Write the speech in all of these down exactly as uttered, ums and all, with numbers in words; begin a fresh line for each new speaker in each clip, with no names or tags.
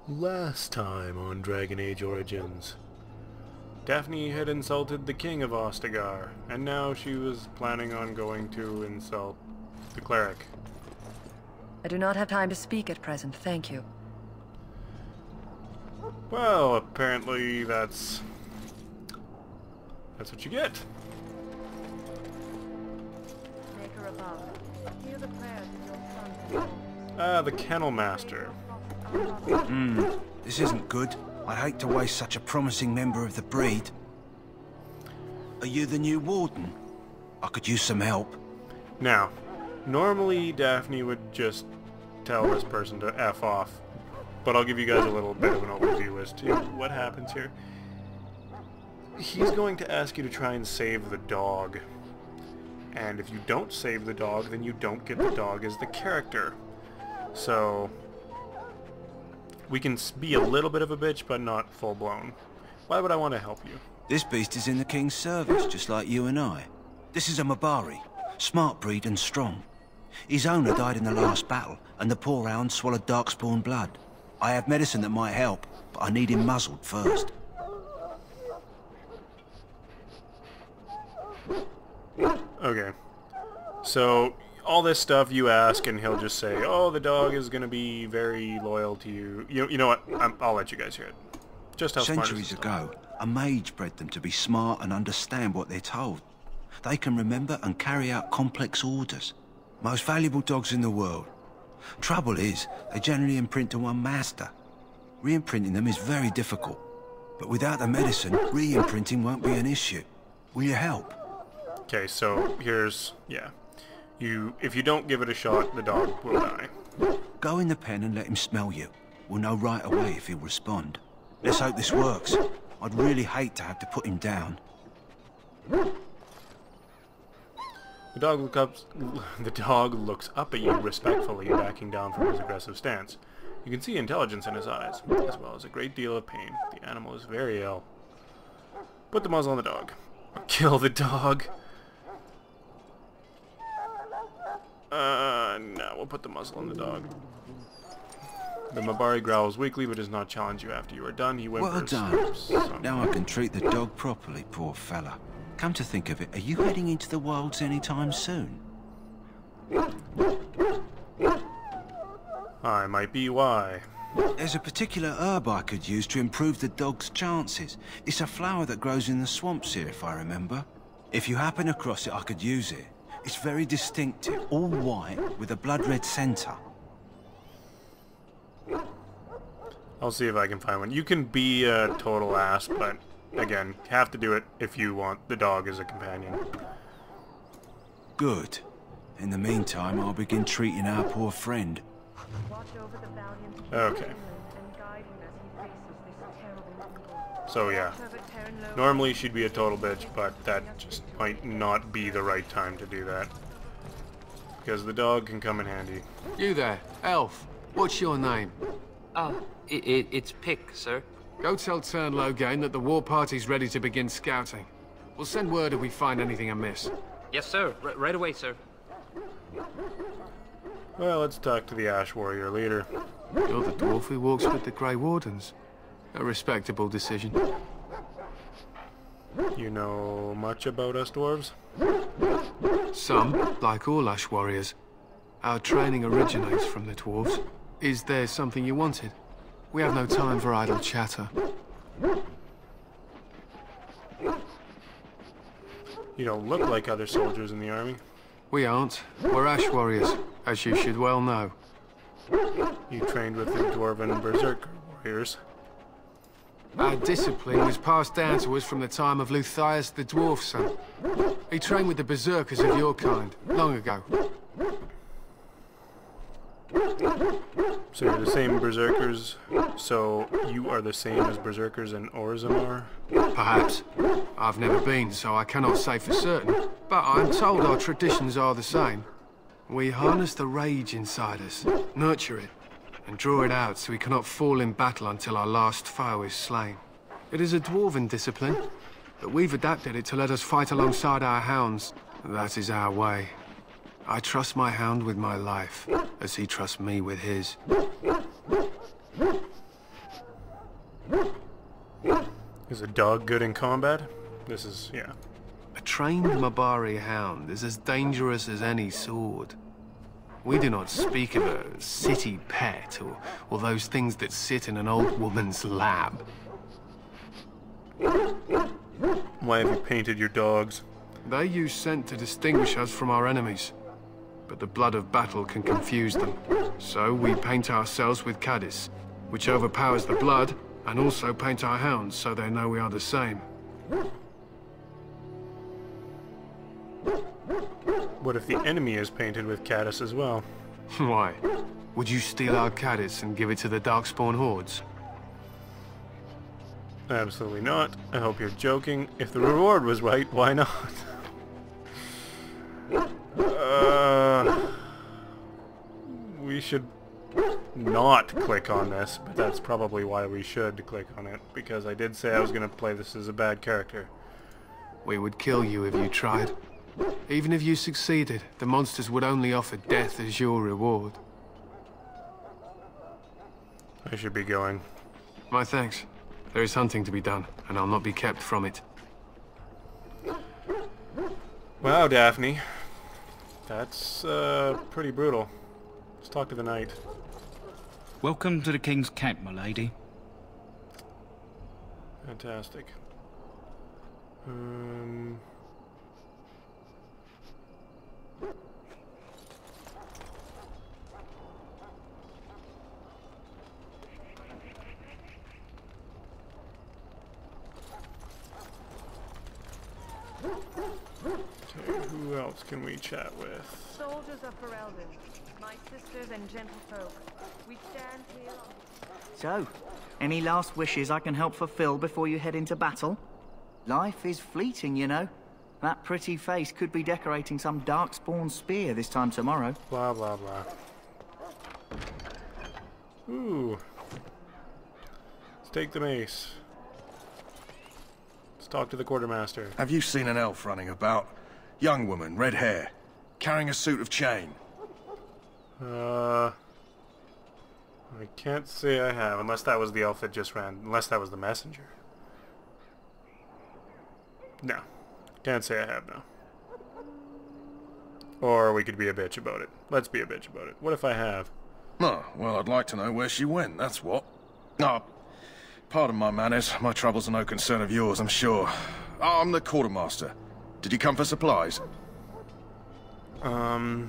Last time on Dragon Age Origins, Daphne had insulted the king of Ostagar, and now she was planning on going to insult the cleric.
I do not have time to speak at present, thank you.
Well, apparently that's... that's what you get.
Maker above, hear the prayers of your son.
Ah, the Kennel Master.
Hmm, this isn't good. I'd hate to waste such a promising member of the breed. Are you the new warden? I could use some help.
Now, normally Daphne would just tell this person to F off, but I'll give you guys a little bit of an overview as to what happens here. He's going to ask you to try and save the dog. And if you don't save the dog, then you don't get the dog as the character. So, we can be a little bit of a bitch, but not full-blown. Why would I want to help you?
This beast is in the king's service, just like you and I. This is a Mabari, smart breed and strong. His owner died in the last battle, and the poor hound swallowed darkspawn blood. I have medicine that might help, but I need him muzzled first.
Okay. So, all this stuff you ask, and he'll just say, oh, the dog is going to be very loyal to you. You, you know what? I'm, I'll let you guys hear it. Just how smart
Centuries ago, a mage bred them to be smart and understand what they're told. They can remember and carry out complex orders. Most valuable dogs in the world. Trouble is, they generally imprint to one master. Re-imprinting them is very difficult. But without the medicine, re-imprinting won't be an issue. Will you help?
Okay, so here's... yeah. You, if you don't give it a shot, the dog will die.
Go in the pen and let him smell you. We'll know right away if he'll respond. Let's hope this works. I'd really hate to have to put him down.
The dog, look up, the dog looks up at you respectfully, backing down from his aggressive stance. You can see intelligence in his eyes, as well as a great deal of pain. The animal is very ill. Put the muzzle on the dog. Kill the dog. Uh, no, we'll put the muzzle on the dog. The Mabari growls weakly, but does not challenge you after you are done. He whimpers.
Well done.
Some...
Now I can treat the dog properly, poor fella. Come to think of it, are you heading into the wilds anytime soon?
I might be why.
There's a particular herb I could use to improve the dog's chances. It's a flower that grows in the swamps here, if I remember. If you happen across it, I could use it. It's very distinctive, all white, with a blood-red centre.
I'll see if I can find one. You can be a total ass, but again, have to do it if you want the dog as a companion.
Good. In the meantime, I'll begin treating our poor friend.
Watch over the valiant
Okay.
and guide him as he faces this terrible evil.
So yeah,
Watch over Terran Low-
normally she'd be a total bitch, but that just might not be the right time to do that. Because the dog can come in handy.
You there, elf. What's your name?
Ah, it, it, it's Pick, sir.
Go tell Turn Logain that the war party's ready to begin scouting. We'll send word if we find anything amiss.
Yes, sir. R right away, sir.
Well, let's talk to the Ash Warrior leader.
You're the dwarf who walks with the Grey Wardens. A respectable decision.
You know much about us dwarves?
Some, like all Ash Warriors. Our training originates from the dwarves. Is there something you wanted? We have no time for idle chatter.
You don't look like other soldiers in the army.
We aren't. We're Ash Warriors, as you should well know.
You trained with the Dwarven Berserker warriors.
Our discipline was passed down to us from the time of Luthias the Dwarf Son. He trained with the Berserkers of your kind, long ago.
So you're the same Berserkers, so you are the same as Berserkers in Orzammar?
Perhaps. I've never been, so I cannot say for certain. But I'm told our traditions are the same. We harness the rage inside us, nurture it, and draw it out so we cannot fall in battle until our last foe is slain. It is a dwarven discipline, but we've adapted it to let us fight alongside our hounds. That is our way. I trust my hound with my life, as he trusts me with his.
Is a dog good in combat? This is, yeah.
A trained Mabari hound is as dangerous as any sword. We do not speak of a city pet or, or those things that sit in an old woman's lap.
Why have you painted your dogs?
They use scent to distinguish us from our enemies, but the blood of battle can confuse them. So we paint ourselves with Cadiz, which overpowers the blood, and also paint our hounds so they know we are the same.
What if the enemy is painted with Cadiz as well?
Why? Would you steal our Cadiz and give it to the Darkspawn hordes?
Absolutely not. I hope you're joking. If the reward was right, why not? uh, we should not click on this, but that's probably why we should click on it, because I did say I was going to play this as a bad character.
We would kill you if you tried. Even if you succeeded, the monsters would only offer death as your reward.
I should be going.
My thanks. There is hunting to be done, and I'll not be kept from it.
Wow, Daphne. That's, uh, pretty brutal. Let's talk to the knight.
Welcome to the King's Camp, my lady.
Fantastic. Um... Okay, who else can we chat with?
Soldiers of Ferelden, my sisters and gentlefolk, we stand here.
So, any last wishes I can help fulfill before you head into battle? Life is fleeting, you know. That pretty face could be decorating some Darkspawn spear this time tomorrow.
Blah, blah, blah. Ooh. Let's take the mace. Let's talk to the quartermaster.
Have you seen an elf running about? Young woman, red hair, carrying a suit of chain.
Uh... I can't say I have, unless that was the elf that just ran. Unless that was the messenger. No. Can't say I have, no. Or we could be a bitch about it. Let's be a bitch about it. What if I have?
Oh, well, I'd like to know where she went, that's what. Ah, oh, pardon my manners. My troubles are no concern of yours, I'm sure. Oh, I'm the quartermaster. Did you come for supplies?
Um...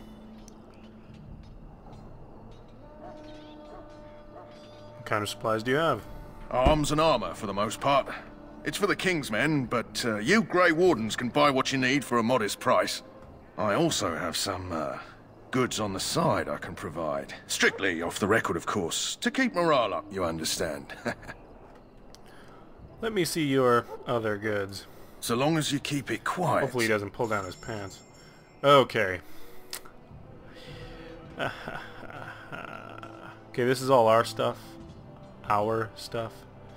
What kind of supplies do you have?
Arms and armor, for the most part. It's for the King's men, but uh, you Grey Wardens can buy what you need for a modest price. I also have some uh, goods on the side I can provide. Strictly off the record, of course. To keep morale up, you understand.
Let me see your other goods.
So long as you keep it quiet.
Hopefully he doesn't pull down his pants. Okay. Okay, this is all our stuff. Our stuff.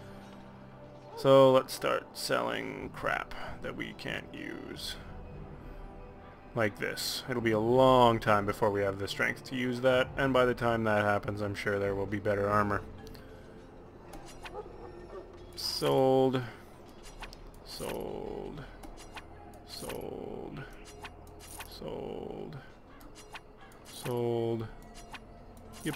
So let's start selling crap that we can't use. Like this. It'll be a long time before we have the strength to use that, and by the time that happens, I'm sure there will be better armor. Sold. Sold. Sold. Sold. Sold. Yep.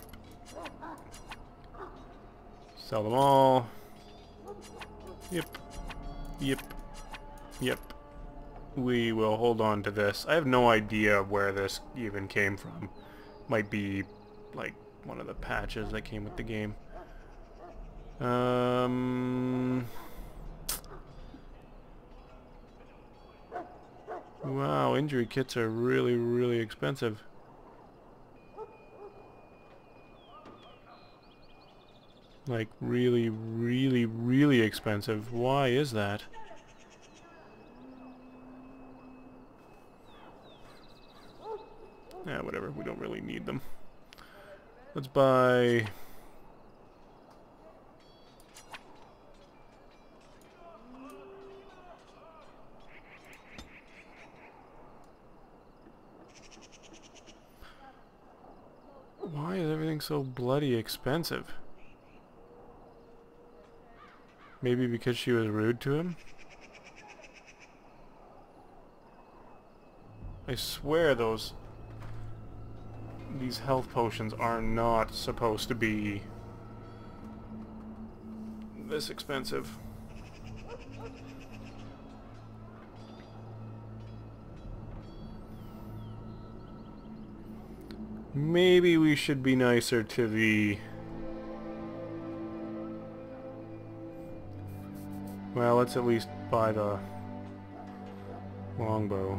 Sell them all. Yep. Yep. Yep. We will hold on to this. I have no idea where this even came from. Might be like one of the patches that came with the game. Um... Wow, injury kits are really, really expensive. Like, really, really, really expensive. Why is that? Yeah, whatever. We don't really need them. Let's buy... Why is everything so bloody expensive? Maybe because she was rude to him? I swear those... these health potions are not supposed to be this expensive. Maybe we should be nicer to the... well, let's at least buy the longbow.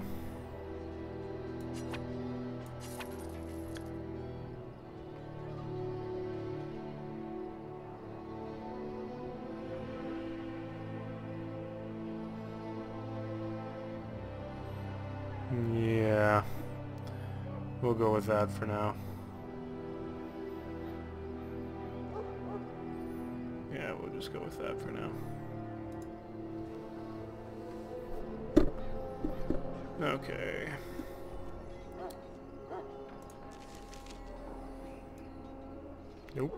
Yeah, we'll go with that for now. Yeah, we'll just go with that for now. Okay. Nope.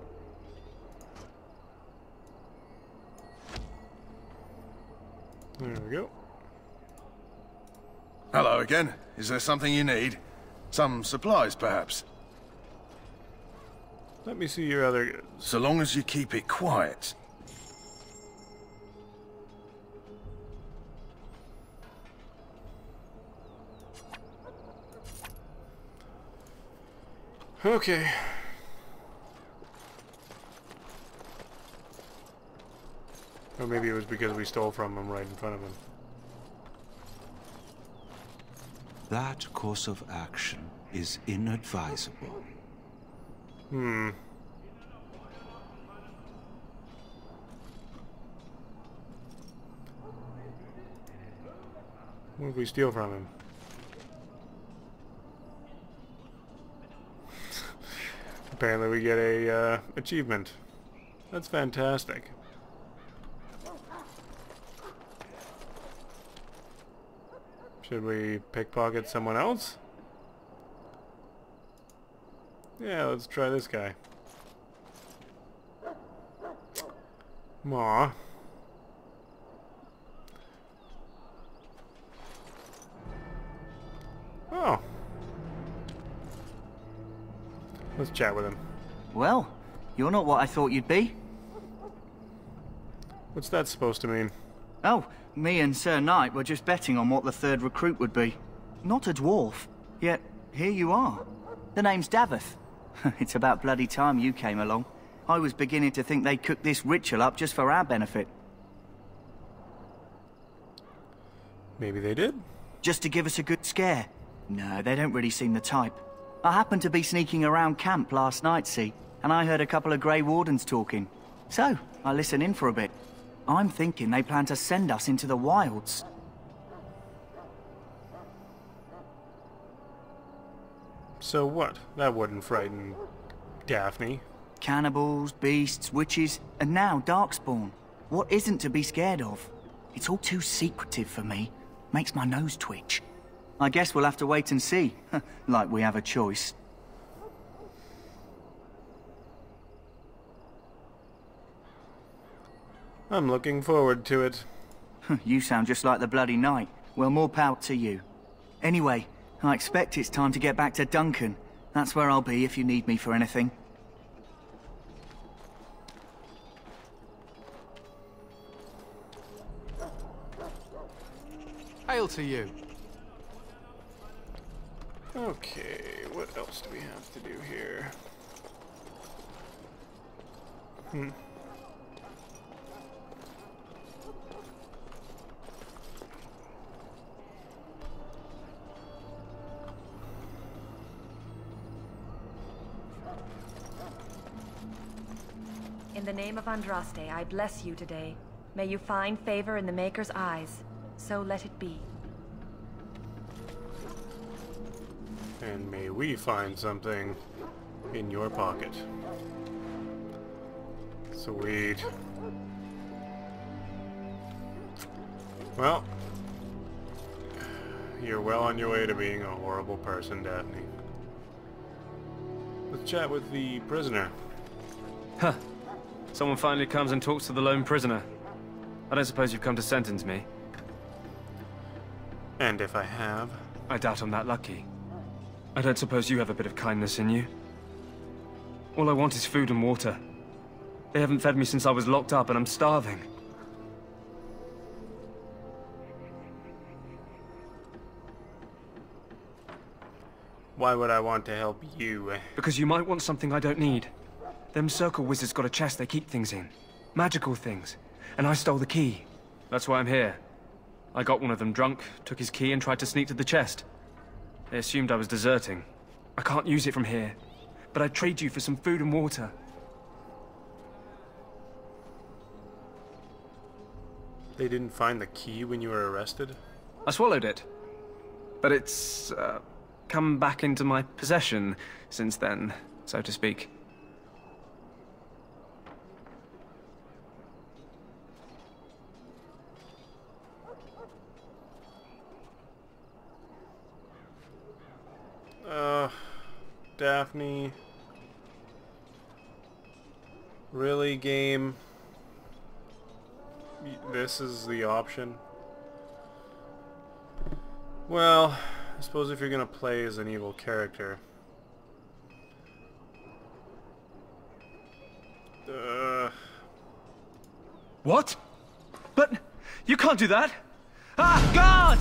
There we go.
Hello again. Is there something you need? Some supplies, perhaps?
Let me see your other goods.
So long as you keep it quiet.
Okay. Or maybe it was because we stole from him right in front of him.
That course of action is inadvisable.
Hmm. What if we steal from him? Apparently we get a uh, achievement. That's fantastic. Should we pickpocket someone else? Yeah, let's try this guy. Aw. Oh. Let's chat with him.
Well, you're not what I thought you'd be.
What's that supposed to mean?
Oh, me and Sir Knight were just betting on what the third recruit would be. Not a dwarf, yet here you are. The name's Daveth. It's about bloody time you came along. I was beginning to think they cooked this ritual up just for our benefit.
Maybe they did?
Just to give us a good scare. No, they don't really seem the type. I happened to be sneaking around camp last night, see, and I heard a couple of Grey Wardens talking. So, I listened in for a bit. I'm thinking they plan to send us into the wilds.
So what? That wouldn't frighten Daphne.
Cannibals, beasts, witches, and now Darkspawn. What isn't to be scared of? It's all too secretive for me. Makes my nose twitch. I guess we'll have to wait and see. Like we have a choice.
I'm looking forward to it.
You sound just like the bloody knight. Well, more power to you. Anyway, I expect it's time to get back to Duncan. That's where I'll be if you need me for anything.
Hail to you.
Okay, what else do we have to do here? Hmm.
In the name of Andraste, I bless you today. May you find favor in the Maker's eyes. So let it be.
And may we find something in your pocket. Sweet. Well, you're well on your way to being a horrible person, Daphne. Let's chat with the prisoner.
Huh. Someone finally comes and talks to the lone prisoner. I don't suppose you've come to sentence me?
And if I have?
I doubt I'm that lucky. I don't suppose you have a bit of kindness in you? All I want is food and water. They haven't fed me since I was locked up and I'm starving.
Why would I want to help you?
Because you might want something I don't need. Them circle wizards got a chest they keep things in. Magical things. And I stole the key. That's why I'm here. I got one of them drunk, took his key and tried to sneak to the chest. They assumed I was deserting. I can't use it from here. But I'd trade you for some food and water.
They didn't find the key when you were arrested?
I swallowed it. But it's, uh, come back into my possession since then, so to speak.
Uh, Daphne. Really, game? This is the option? Well, I suppose if you're gonna play as an evil character. Uh...
What? But you can't do that! Ah, God!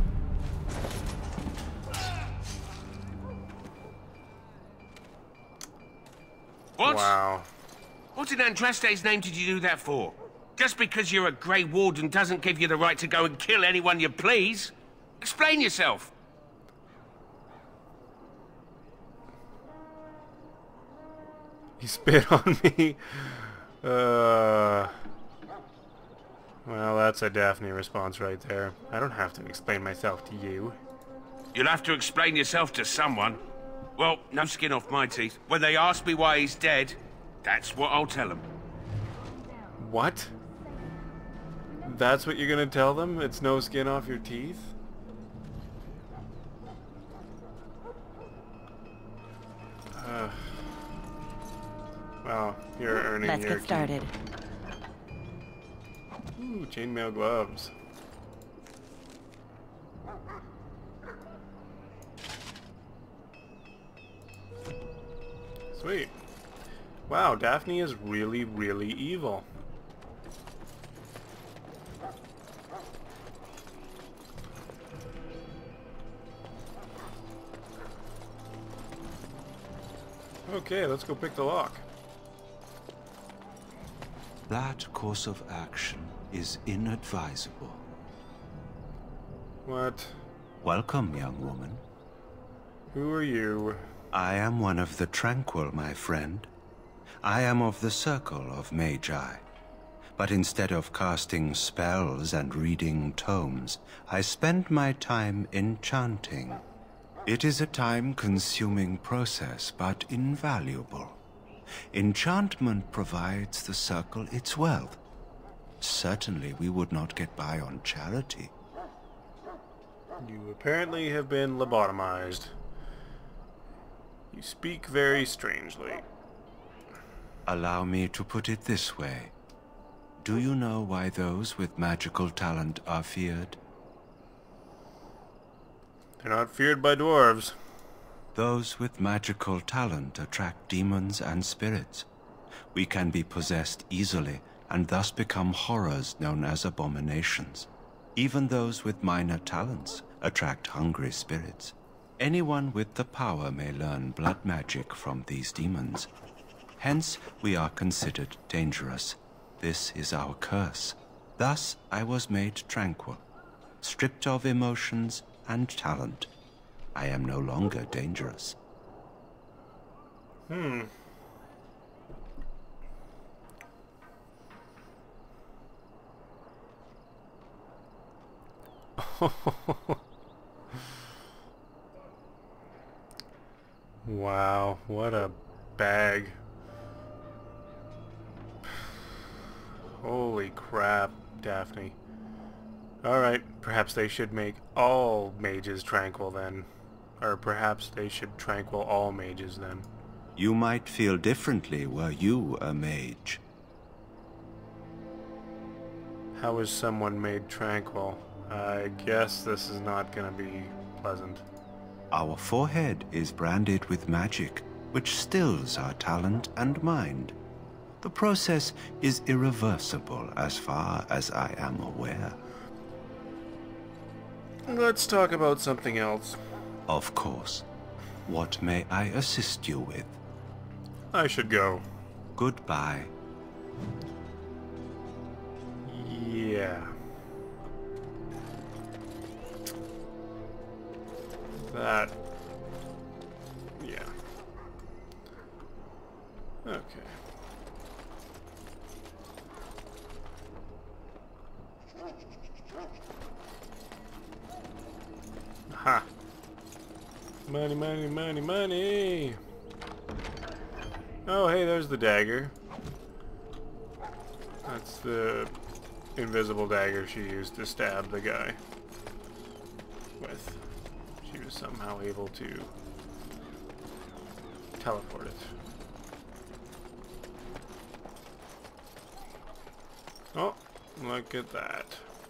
What?
Wow.
What in Andraste's name did you do that for? Just because you're a Grey Warden doesn't give you the right to go and kill anyone you please. Explain yourself.
He spit on me. Uh... Well, that's a Daphne response right there. I don't have to explain myself to you.
You'll have to explain yourself to someone. Well, no skin off my teeth. When they ask me why he's dead, that's what I'll tell them.
What? That's what you're gonna tell them? It's no skin off your teeth? Uh, well, you're earning
Let's
your
get started.
Keep. Ooh, chainmail gloves. Sweet. Wow, Daphne is really, really evil. Okay, let's go pick the lock.
That course of action is inadvisable.
What?
Welcome, young woman.
Who are you?
I am one of the Tranquil, my friend. I am of the Circle of Magi. But instead of casting spells and reading tomes, I spend my time enchanting. It is a time-consuming process, but invaluable. Enchantment provides the Circle its wealth. Certainly we would not get by on charity.
You apparently have been lobotomized. You speak very strangely.
Allow me to put it this way. Do you know why those with magical talent are feared?
They're not feared by dwarves.
Those with magical talent attract demons and spirits. We can be possessed easily and thus become horrors known as abominations. Even those with minor talents attract hungry spirits. Anyone with the power may learn blood magic from these demons. Hence, we are considered dangerous. This is our curse. Thus, I was made tranquil, stripped of emotions and talent. I am no longer dangerous.
Hmm. Wow, what a bag. Holy crap, Daphne. Alright, perhaps they should make all mages tranquil then. Or perhaps they should tranquil all mages then.
You might feel differently were you a mage.
How is someone made tranquil? I guess this is not gonna be pleasant.
Our forehead is branded with magic, which stills our talent and mind. The process is irreversible as far as I am aware.
Let's talk about something else.
Of course. What may I assist you with?
I should go.
Goodbye.
Yeah. That... Yeah. Okay. Aha. Money, money, money, money! Oh, hey, there's the dagger. That's the invisible dagger she used to stab the guy with. She was somehow able to teleport it. Oh, look at that.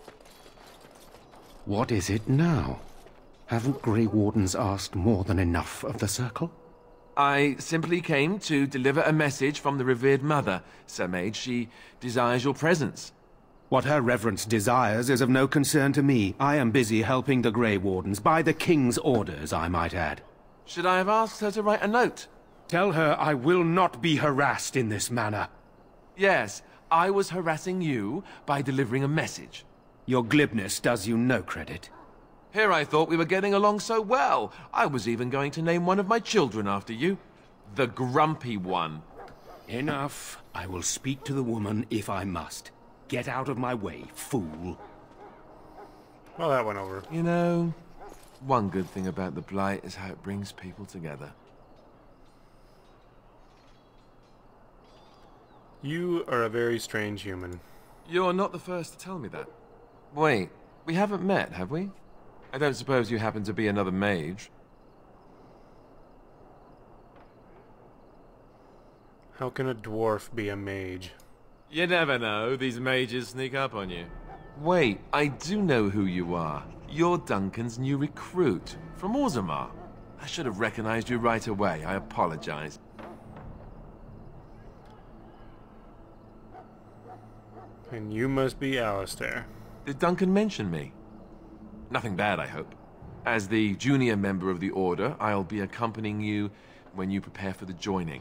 What is it now? Haven't Grey Wardens asked more than enough of the Circle?
I simply came to deliver a message from the revered mother, Sir Mage. She desires your presence.
What her reverence desires is of no concern to me. I am busy helping the Grey Wardens, by the King's orders, I might add.
Should I have asked her to write a note?
Tell her I will not be harassed in this manner.
Yes, I was harassing you by delivering a message.
Your glibness does you no credit.
Here I thought we were getting along so well. I was even going to name one of my children after you. The Grumpy One.
Enough. I will speak to the woman if I must. Get out of my way, fool.
Well, that went over.
You know, one good thing about the Blight is how it brings people together.
You are a very strange human.
You're not the first to tell me that. Wait, we haven't met, have we? I don't suppose you happen to be another mage?
How can a dwarf be a mage?
You never know, these mages sneak up on you. Wait, I do know who you are. You're Duncan's new recruit, from Orzammar. I should have recognized you right away, I apologize.
And you must be Alistair.
Did Duncan mention me? Nothing bad, I hope. As the junior member of the Order, I'll be accompanying you when you prepare for the joining.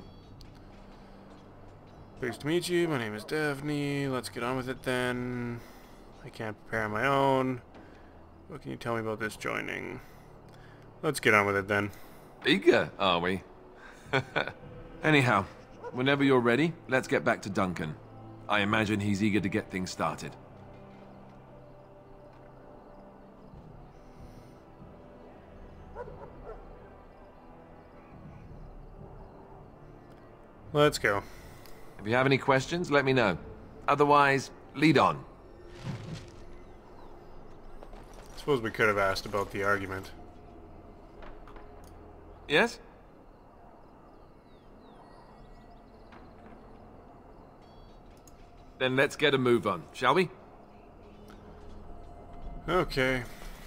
Pleased to meet you. My name is Daphne. Let's get on with it then. I can't prepare on my own. What can you tell me about this joining? Let's get on with it then.
Eager, are we? Anyhow, whenever you're ready, let's get back to Duncan. I imagine he's eager to get things started.
Let's go.
If you have any questions, let me know. Otherwise, lead on.
I suppose we could have asked about the argument.
Yes? Then let's get a move on, shall we?
Okay.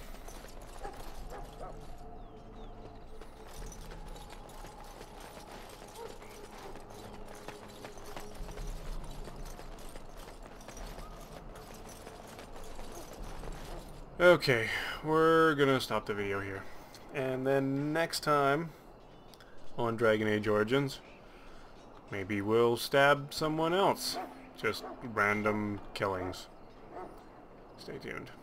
Okay, we're gonna stop the video here. And then next time on Dragon Age Origins, maybe we'll stab someone else. Just random killings. Stay tuned.